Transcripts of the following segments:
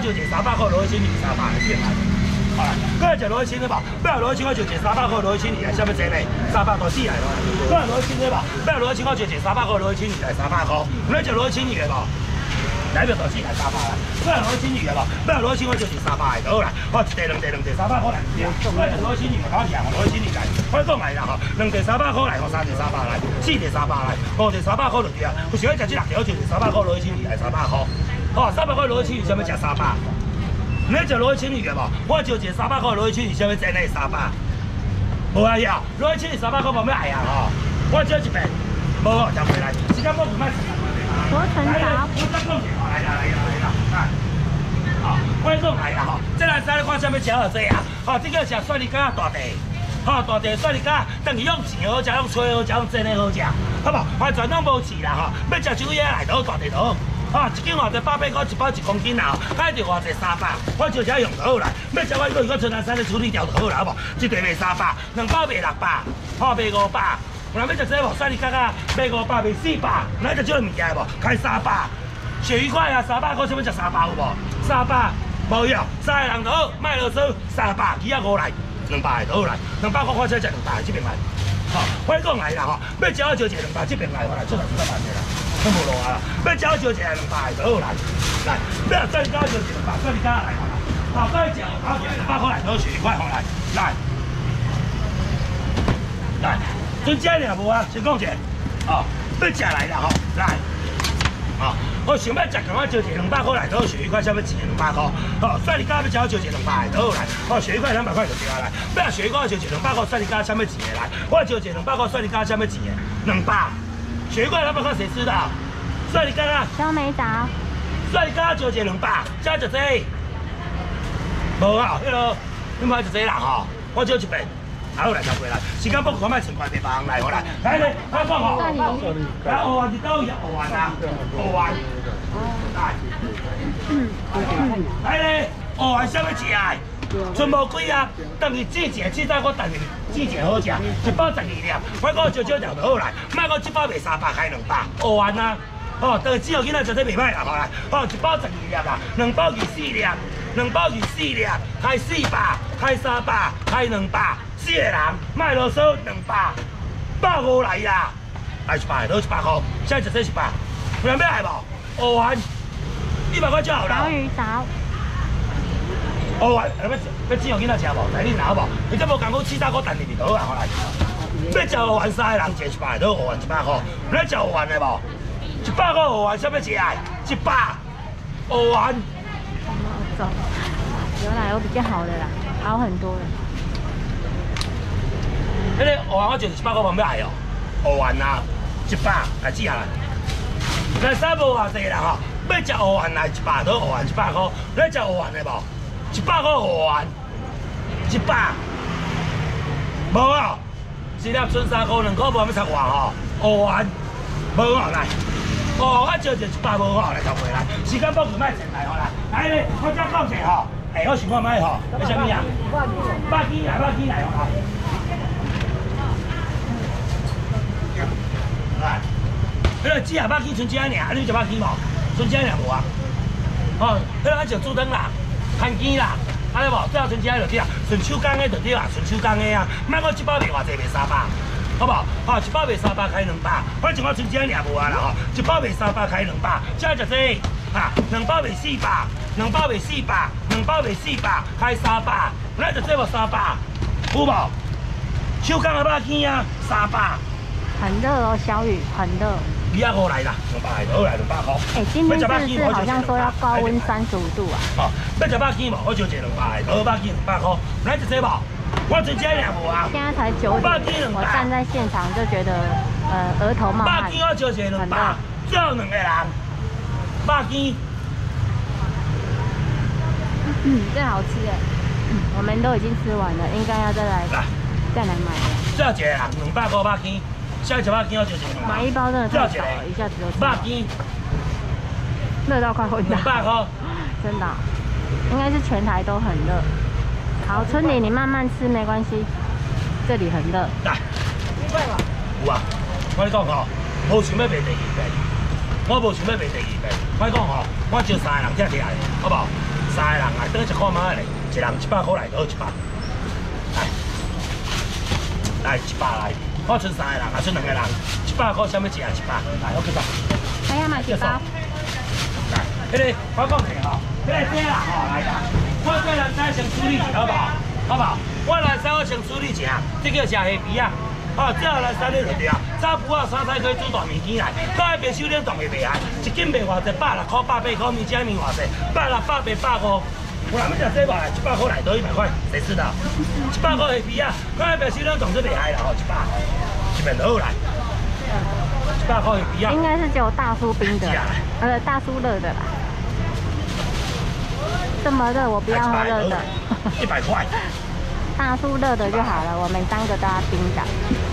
就一个300块，落去1,200来变来。好啦，过来就落去1,000了吧？不要落去我就一个300块，落去1,200来，啥物济呢？300块4来咯。过来落去1,000了吧？不要落去我就一个300块，落去1,200来300块。你就落去1,200无？代表到4来300来。过来落去1,200无？不要落去我就一300来倒来。我一地2地300块来。我就落去1,200，好像我落去1,200来。我讲来啦吼，2地300块来，3地300来，4地300来，5地300块就对啊。有想要食这6条就300块落去1,200来300块。好，300块落去1,200，想要食300。 你就落去1,200无？我就一个300块落去1,200，啥物真诶300？无啊呀，落去1,200 300块无咩爱啊吼！我少一遍，无就回来。时间我唔卖成日。 我成条。 我再讲一下，来啦，好，我讲来啦吼，这来使你看啥物食好济啊？吼，这个食雪梨干大地，吼大地雪梨干，等于用钱好食，用吹好食，用真诶好食，好无？完全拢无钱啦吼，要食酒野来倒大地倒。 啊，1斤偌济100块1包1公斤啦，海着偌济300，我就这用就好啦。要食我如果春兰山咧处理掉就好啦，好无？一地卖300，2包卖600，好卖500。有人要食这无？雪梨干啊，卖500卖400，咱食这物件无？开300，鳕鱼块啊300块，想要食300有无？300，无要，3个人就好，卖啰嗦300，几啊5来，200个就好来，200块我才食200这边来。好，我讲来啦吼，要食我就食200这边来，我来出来200块啦。 都无路啊啦！要找就一个200就好来，来，要再找就200，再你家来好啦。好，再食好200块来，多11块好来，来，剩这尔无啊？先讲者，哦，要食来啦吼，来，哦，我想要食，赶快就一个200块来，多11块，啥物钱200块？哦，再你家要找就一个200就好来，哦，11块200块就对啊来。要11块就一个200块，再你家啥物钱来？我就一个200块，再你家啥物钱？200。 雪块200块谁吃的？雪梨干啊！ 都没找。 雪梨干就一个200，加一只。无啊，迄落你买一只啦吼，我少一遍，好来交过来。时间不赶快10块别帮来，我来。来咧，我讲吼，来5万一刀要5万啊，5万。来，来咧，5万啥物食啊？剩无几啊，等于煮一个煮到我等于煮一个好食，1包12粒，我讲少少条就好来，莫讲1包卖300开200，5万啊！哦，等于只有囡仔食得袂歹啦，好来，哦1包12粒啦，2包24粒，2包24粒，开400，开300，开200，4个人卖啰嗦200，150来啦，来100倒100块，现在一只100，有人要来无？5万，100块就好了。 小鱼找。 5万，要只有囡仔食无？来恁拿好无？你这无共我400块等入去倒啊，好来。要食5万3个人食100倒5万100块，你食5万的无？100块5万，啥物食啊？100，5万。 走，有啦，有比较好的啦，好很多了。 迄个5万我就是100块，无要爱哦。5万啊，100来记下来。来三无偌济啦吼，要食5万来100倒5万100块，你食5万的无？100块5万，100，无哦，一粒剩3块2块，无要插外吼，5万，无哦来，5万我招就100无哦来交回来，时间不够卖钱来好啦，来咧，我再讲者吼，我想看卖吼，要啥物啊？100斤来，100斤来好啦。来，迄个只100斤，剩这尔，你100斤无？剩这尔无啊？哦，迄个咱上主灯啦。 看见啦，安尼无，最后剩钱就对啊，顺手工的就对啊，顺手工的啊，莫讲1包卖偌济，卖300，好无？吼，1包卖300开200，反正我剩钱尔无啊啦吼，1包卖300开200，加一只啊，2包卖400，2包卖400，2包卖400开300，咱就做无300，有无？手工的100斤啊，300。 很热哦，小雨，很热。 250来啦，200来，好来200块。 哎，今天是不是好像说要高温35度啊？ 哦，要食100斤无？我就一200个，好100斤200块，来一只无？我剩这尔无啊。 现在才9点，我站在现场就觉得额头冒汗。 100斤我就一200，最后2个人，100斤。 最好吃哎！我们都已经吃完了，应该要再来买。 最后一个人200块100斤。 下一100斤我就200。 买一包真的太少了，一下子就 100斤， 热到快昏倒。 200块， 真的，应该是全台都很热。好，春里你慢慢吃没关系，这里很热。 来，有啊，我跟你讲吼，无想要卖第2遍，我无想要卖第2遍。我跟你讲吼，我招3个人拆起来，好不好？3 个人来，等一看妈嘞，一人100块来，倒100。来100来，我剩3个人，啊剩2个人，100块，啥物食啊100，来，OK 吧？ 还要买几包？ 来，迄个我讲者吼，迄个这啦吼，来啦，我这人先先处理一下好不好？好不好？我来先我先处理一下，这叫吃虾皮啊。哦，这后来3日就对啊，早晡啊3菜可以煮大面件来，到迄边收冷冻会袂害，一斤卖偌济，106块、108块，面这面偌济，160、180、150。有人要吃这吧？100块来到100块，谁知道？100块虾皮啊，到迄边收冷冻就袂害啦，吼，100，一面好来。100块虾皮啊。 应该是只有大叔冰的，大叔热的啦。这么热，我不要喝热的。 100块。 大叔热的就好了，我们3个都要冰的。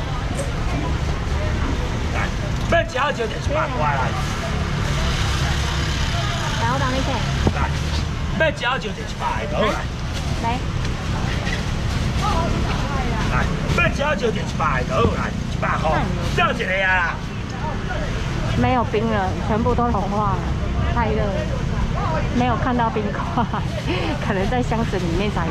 来，要吃好就100块来。 来，我帮你切。 来，要吃好就100块倒来。 来。 来，要吃好就100块倒来，100块。叫一个啊。 没有冰了，全部都融化了，太热了，没有看到冰块，可能在箱子里面才有。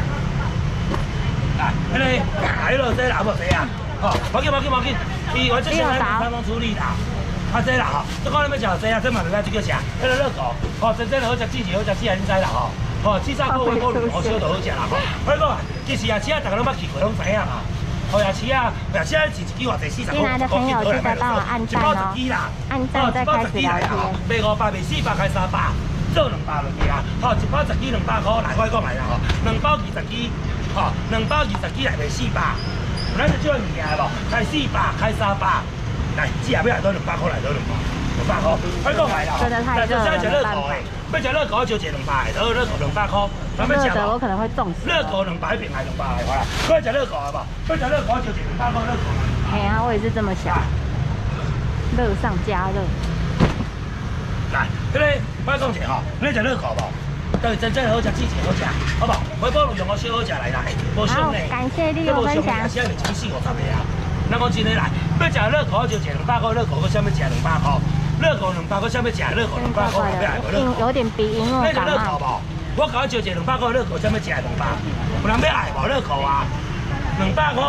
来，迄个来了，这拿无这啊？哦，冇紧，伊我这先来3方处理啦。啊，这啦吼，这讲你要食这啊，这嘛袂歹，这叫啥？迄个热狗，哦，真正好食，季节好食，吃你知啦吼。哦，至少各位各路好烧就好食啦吼。我讲，其实夜市啊，大家拢捌去过，拢知影嘛。哦，夜市啊，夜市啊，一支偌济40块， 进来的朋友记得帮我按赞哦，按赞再开始聊天。 卖500，卖400，开300，做200落去啊。好，一包10支200块，来我讲来啦吼，2包20支。吼，2包20支来卖400，咱就少物件无，开400，开300，来，只下要来到200块来到200块，我讲来啦， 真的太热了， 要吃热狗诶，要吃热狗就1个200，然后热狗200块，咱要吃我可能会中死。 热狗200片来200块啦，我要吃热狗好不好？要吃热狗就1个200块热狗。 哎呀，我也是这么想，热上加热。 来，迄个我讲者吼，你食热狗无？对，真正好食，季节好食，好不好？回报用我小好食来啦，无上呢。 感谢你的分享。 现在已经4、50个啊。咱讲真诶来，要食热狗就1个200块，热狗搁啥物食200块？热狗200块，啥物食？热狗200块，要来无热狗？ 有点鼻音哦，感冒。 我搞就1个200块热狗，啥物食200？有人要爱无热狗啊？200块。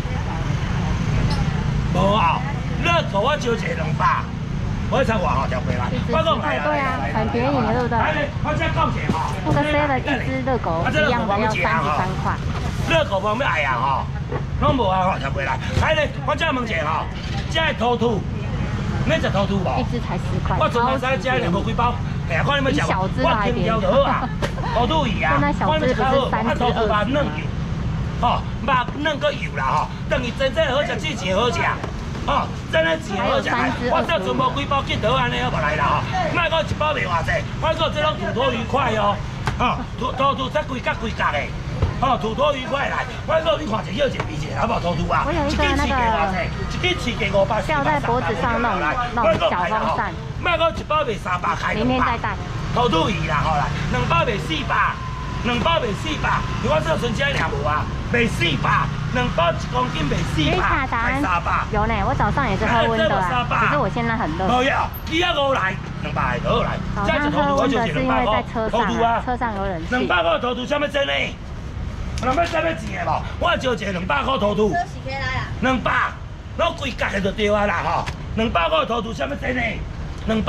无啊，热狗我就1个200。我才外号条过来，我讲来对啊，很便宜的，对不对？ 我再讲者吼， 那个 7一只热狗一样的要33块。 热狗无咩爱啊吼，拢无啊吼条过来。来咧，我再问者吼，这个兔兔，你食兔兔无？ 一只才10块。 我昨晚才食两无几包，哎呀，看你们食，我听条就好啊。兔兔鱼啊， 看你们炒好， 啊兔兔肉嫩油，吼肉嫩个油啦吼，等于真正好食，季节好食。哦，真诶钱好食，我这全部几包几倒安尼好无来啦吼，莫讲1包卖偌济，我讲这拢土托愉快哦，吼，兔兔才规格规格的，吼，土托愉快来，我讲你看一个一个味者，好无兔兔啊，一斤市价偌济，一斤市价500， 吊在脖子上弄小风扇， 莫讲1包卖300，开200， 明天再带， 兔兔鱼啦，好来，2包卖400，2包卖400，我这存钱两无啊，卖400，2包1公斤卖400，开300。 有呢，我早上也是喝温的啊，只是我现在很热。 没有，你要5来，200来，倒来。 早上喝温的是因为在车上啊，车上有冷气。 200块兔兔啥物真呢？人要啥物钱的无？我就一个200块兔兔。200，拢规格的就对啊啦吼。200块兔兔啥物真呢？200。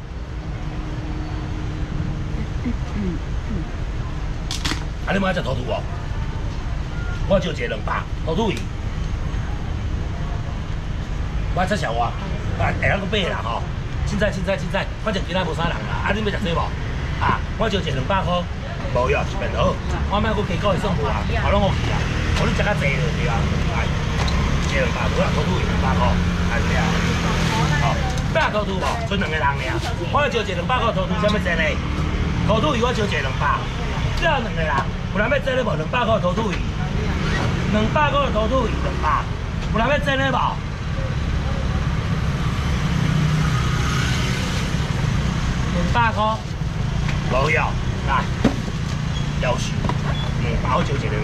啊，你买只兔兔无？我就一个200，兔兔鱼。我这小我，啊，下个买啦吼。凊彩，反正今仔无啥人啦。啊，你要食这无？啊，我就一个200块，无要一面好。我莫搁加购会算无啊，我拢 OK 啊。我你食较济就对啊。来，一个200，好啦，兔兔鱼200块，係咩啊？好，咩兔兔无？剩2个人尔。我就一个200块兔兔，啥物真呢？兔兔鱼我就一个200，只有2个人。有人要真咧无？200块兔兔鱼，200块兔兔鱼200，有人要真咧无？200块，无要，来，要求2包就一个200。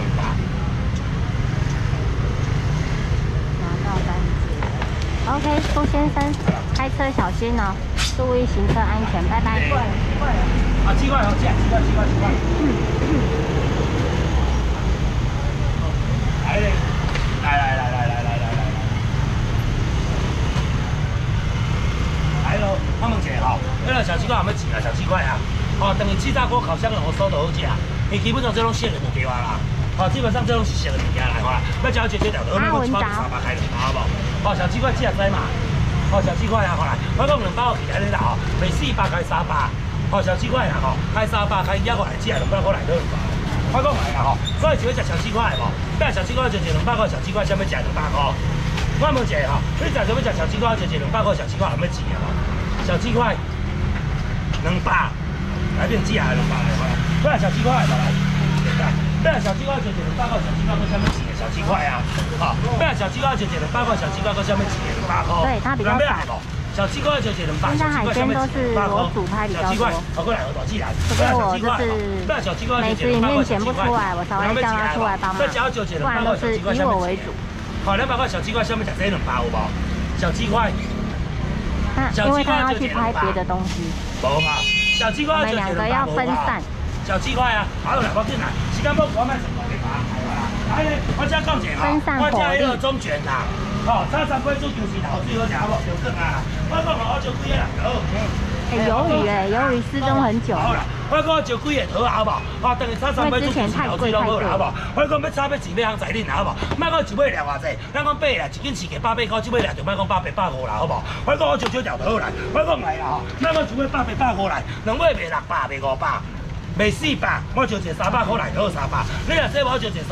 拿到单子。OK，苏先生，开车小心哦。 注意行车安全，拜拜。 啊，7块哦，7块。来嘞，来喽，我问一下吼，迄个小7块有咩钱啊？小7块啊，哦，等于气炸锅、烤箱两个收都好食，伊基本上这种鲜的物件啦。 哦，基本上这种是熟的物件来，好啦，要交解决掉的，我们讲超300开200好不好？哦，小7块这样知嘛？哦，小7块啊，好啦，我讲200有起来你啦吼，每400开300，哦，小7块啦吼，开300开1过来只200块来到200，我讲来啦吼，所以就要食小7块无？要小7块就1 200块，小7块想要食200块。我问一下吼，你若想要食小7块就1 200块，小7块有咩钱啊？小7块200，来变只200来好啦，我来小7块来。 不然小7块就200块，小7块搁下面钱小7块啊，好，不然小7块就200块，小7块搁下面钱200块。 对，它比较少。 小7块就200， 现在海鲜都是我主拍比较多。 好过来，我多寄来。 除非我就是美食里面剪不出来，我才会叫他出来帮忙。不然都是以我为主。 好，200块小7块下面食这200有无？小7块。 因为他要去拍别的东西。 无嘛，小7块就200。我们2个要分散。 小7块啊，好啦，我进来，时间不我卖10块给他，来咧，我只讲一下吼，我只迄个中卷啦，吼，炒3杯煮就是头水好食好无？就讲啊，我讲我就几个人头， 鱿鱼失踪很久。 好啦，我讲就几个头好无？哦，等于炒3杯煮就是头水拢好啦，好无？我讲要炒要钱要通在恁好无？莫讲一尾掠偌济，咱讲买啦，一斤饲价800块，一尾掠就莫讲800、150啦，好无？我讲我就少条头来，我讲来啦吼，莫讲一尾800、150来，2尾卖600、卖500。卖400，我就1 300块来，好300。你若说我就1。